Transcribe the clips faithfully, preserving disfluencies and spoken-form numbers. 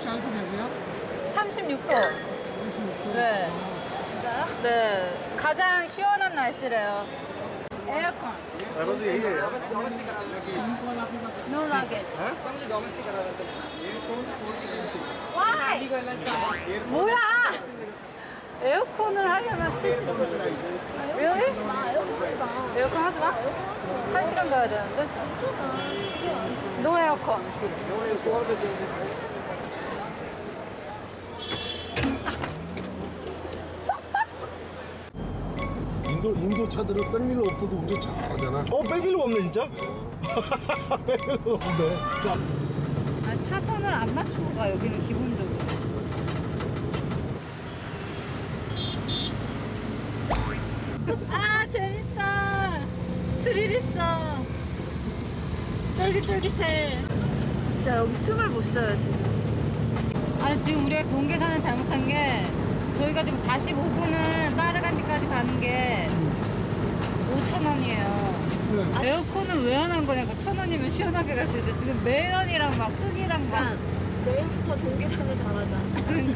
삼십육 도. 네. 진짜요? 네. 가장 시원한 날씨래요. 에어컨. No luggage. Why? 뭐야? 에어컨을 하려면 칠십 도. Really? 에어컨 하지 마. 에어컨 하지 마? 한 시간 가야 되는데? 괜찮아. 시계 와서. No 에어컨. 인도 인도 차들은 백밀러 없어도 운전 잘하잖아. 어, 백밀러 없네 진짜? 백밀러 없네. 쫙. 아니, 차선을 안 맞추고 가, 여기는 기본적으로. 아, 재밌다. 스릴 있어. 쫄깃쫄깃해. 진짜 여기 숨을 못 쉬어요 지금. 아니, 지금 우리가 돈 계산을 잘못한 게 저희가 지금 사십오 분은 파르간디까지 가는 게 오천 원이에요. 네. 아, 에어컨은 왜 안 한 거냐고. 천 원이면 시원하게 갈 수 있는데 지금 매연이랑 막 흙이랑 막. 그러니까 내일부터 돈 계산을 잘하자. 그러니까.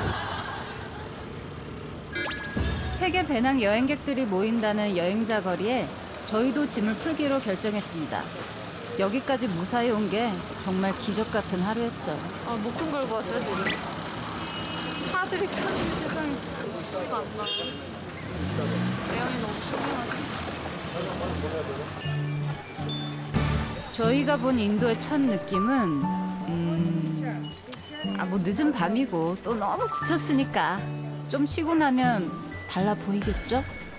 세계 배낭 여행객들이 모인다는 여행자 거리에 저희도 짐을 풀기로 결정했습니다. 여기까지 무사히 온 게 정말 기적 같은 하루였죠. 아, 목숨 걸고 왔어요, 지금. 차들이 참 세상에. 소리가 안 나. 매연이 너무 심하지. 저희가 본 인도의 첫 느낌은 음... 아, 뭐 늦은 밤이고 또 너무 지쳤으니까 좀 쉬고 나면 달라 보이겠죠?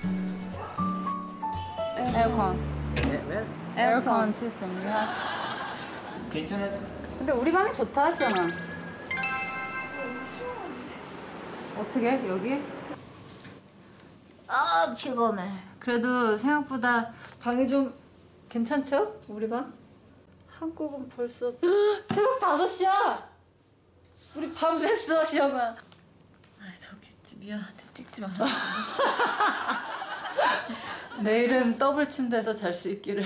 에어컨. 에어컨 시스템이야. 괜찮았어. 근데 우리 방이 좋다, 시원아. 어떻게? 여기? 아 피곤해. 그래도 생각보다 방이 좀 괜찮죠? 우리 방? 한국은 벌써 새벽 다섯 시야! 우리 밤샜어, 시영아. 아 저기 미안한데 찍지 마라. 내일은 더블 침대에서 잘 수 있기를.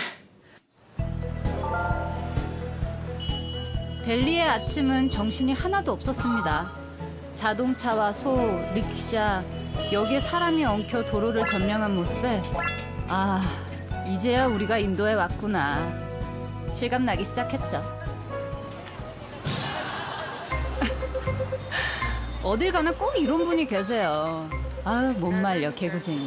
델리의 아침은 정신이 하나도 없었습니다. 자동차와 소, 릭샤, 여기에 사람이 엉켜 도로를 점령한 모습에 아, 이제야 우리가 인도에 왔구나 실감나기 시작했죠. 어딜 가나 꼭 이런 분이 계세요. 아유, 못 말려, 개구쟁이.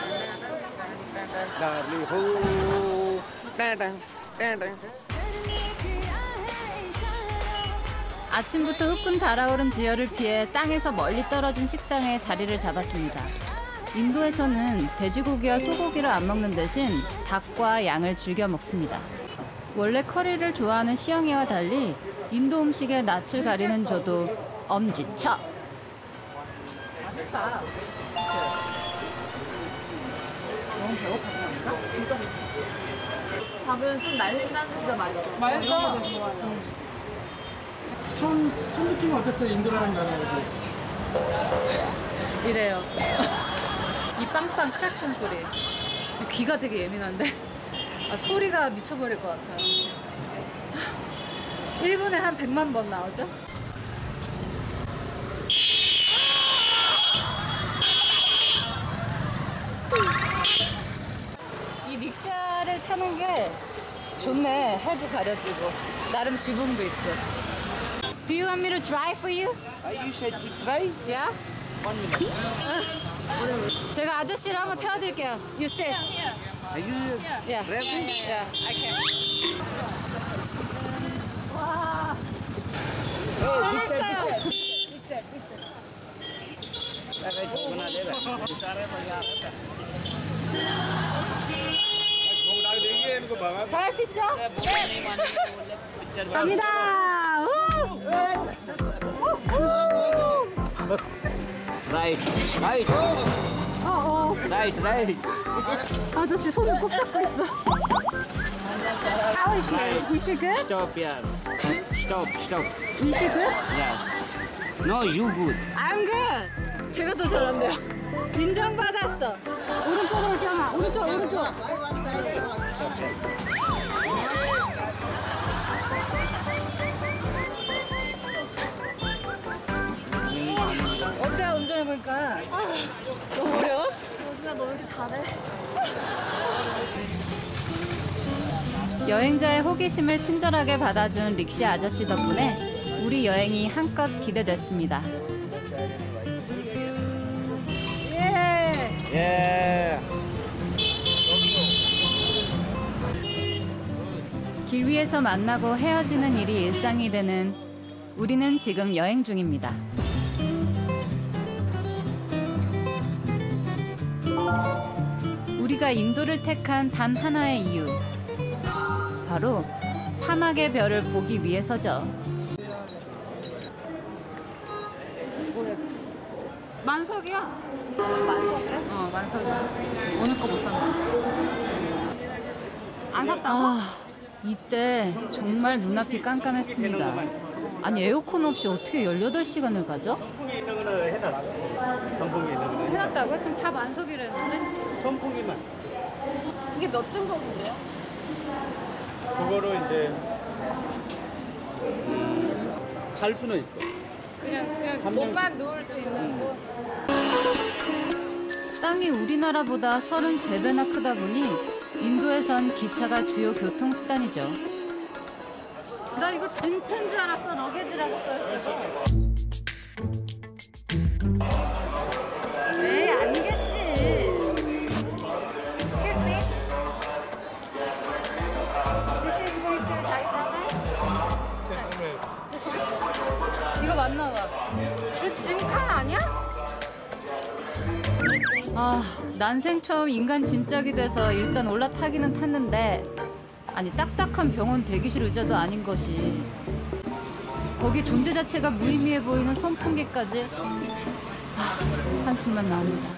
아침부터 후끈 달아오른 지열을 피해 땅에서 멀리 떨어진 식당에 자리를 잡았습니다. 인도에서는 돼지고기와 소고기를 안 먹는 대신 닭과 양을 즐겨 먹습니다. 원래 커리를 좋아하는 시영이와 달리 인도 음식의 낯을 가리는 저도 엄지척. 맛있다. 너무 배고팠나? 진짜 맛있어. 밥은 좀 날린다는 진짜 맛있어. 맛있어. 저 이런 거 좋아해요. 응. 처음, 처음 느낌이 어땠어요? 인도라는 나라에서. 이래요. 이 빵빵 크랙션 소리. 저 귀가 되게 예민한데 아, 소리가 미쳐버릴 것 같아요. 일 분에 한 백만 번 나오죠? 이 릭샤를 타는 게 좋네. 해도 가려지고 나름 지붕도 있어. Do you want me to drive for you? You said to try? Yeah? One minute. 제가 아저씨를 한번 태워드릴게요. You sit. Are you Yeah. ready? Yeah, I can. 와. Oh, big set, 잘했어요. big set. Big set, big set. बना दे 잘할 수 있죠? 네. 갑니다. 우! Right, right, 어, 어. right, right. 아저씨 손을 꼭 잡고 있어. How is she? Is she good? Stop, yeah. Stop, stop. Is she good? Yeah. No, you good. I'm good. 제가 더 잘한대요. 인정받았어. 오른쪽으로 시원아. 오른쪽, 오른쪽. 운전해보니까 너무 어려워? 너 진짜 너 이렇게 잘해? 여행자의 호기심을 친절하게 받아준 릭시 아저씨 덕분에 우리 여행이 한껏 기대됐습니다. 예! 예. 길 위에서 만나고 헤어지는 일이 일상이 되는 우리는 지금 여행 중입니다. 우리가 인도를 택한 단 하나의 이유. 바로 사막의 별을 보기 위해서죠. 만석이야. 지금 만석이래? 어, 만석이야. 오늘 거 못 샀나? 안 샀다고? 아, 이때 정말 눈앞이 깜깜했습니다. 아니, 에어컨 없이 어떻게 열여덟 시간을 가죠? 선풍기 있는 거는 해놨어. 선풍기 있는 거는. 해놨다고요? 지금 다 만석이랬는데? 선풍기만. 그게 몇 등석인데요? 그거로 이제 음, 잘 수는 있어. 그냥, 그냥 한 명- 몸만 누울 수 있는 곳? 땅이 우리나라보다 서른세 배나 크다 보니 인도에선 기차가 주요 교통수단이죠. 나 이거 짐차인 줄 알았어. 러게지라고 써있어서. 에이, 아니겠지. Excuse me. This is going to Daisy. 이거 맞나 봐. 이거 짐칸 아니야? 아, 난생 처음 인간 짐짝이 돼서 일단 올라타기는 탔는데 아니 딱딱한 병원 대기실 의자도 아닌 것이 거기 존재 자체가 무의미해 보이는 선풍기까지 아, 한숨만 나옵니다.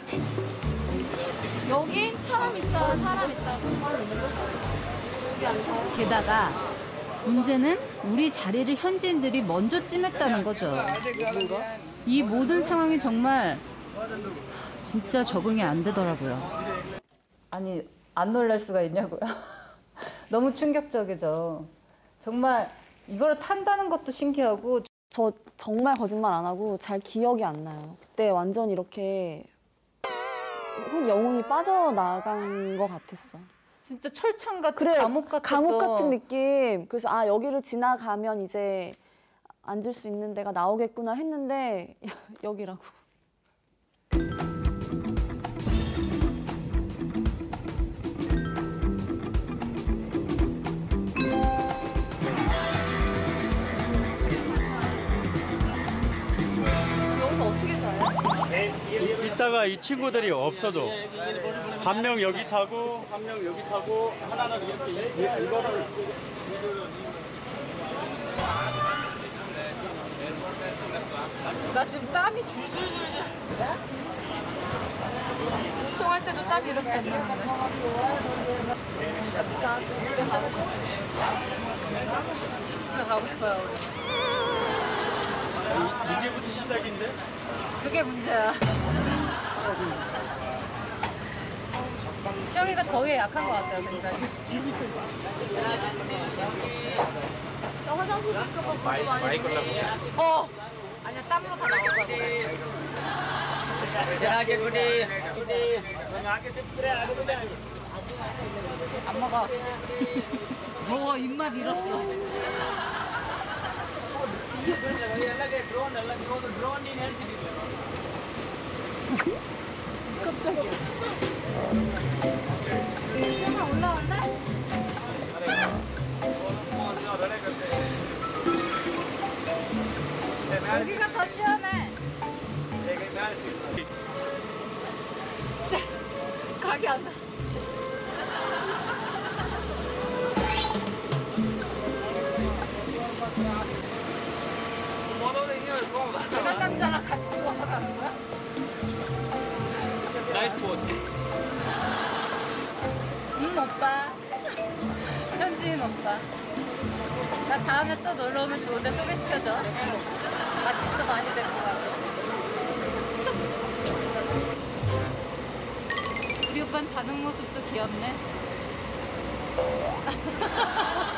여기 사람 있어, 사람 있다고. 여기 안 사요? 게다가 문제는 우리 자리를 현지인들이 먼저 찜했다는 거죠. 이 모든 상황이 정말 진짜 적응이 안 되더라고요. 아니, 안 놀랄 수가 있냐고요? 너무 충격적이죠. 정말 이걸 탄다는 것도 신기하고. 저 정말 거짓말 안 하고 잘 기억이 안 나요. 그때 완전 이렇게 혼 영혼이 빠져나간 것 같았어. 진짜 철창 같은 그래, 감옥 같았어. 감옥 같은 느낌. 그래서 아, 여기를 지나가면 이제 앉을 수 있는 데가 나오겠구나 했는데 여기라고. 여기서 어떻게 자요? 이- 이따가 이 친구들이 없어도 한 명 여기 타고 한 명 여기 타고 하나는 이렇게 이- 이- 이거를 나 지금 땀이 줄줄줄줄. 운동할 때도 땀이 이렇게 안 나는데. 진짜 지금 집에 가고 싶어. 집에 가고 싶어요, 우리. 이- 이제부터 시작인데 그게 문제야. 시영이가 더위에 약한 것 같아요, 굉장히. 나 화장실 갔다 와. 많이 많이 어! 아니야, 땀으로 다 나올 거야, 그래. 안 먹어. 더워, 입맛 잃었어. 깜짝이야. 시영아, 올라올래? 여기가 더 시원해. 자, 각이 안 나. 내가 남자랑 같이 누워서 가는 거야? 나이스 포트. 음, 오빠. 현지인 오빠. 나 다음에 또 놀러 오면 좋은데 소개시켜줘. 맛집도 많이 될 것 같아. 우리 오빠는 자는 모습도 귀엽네.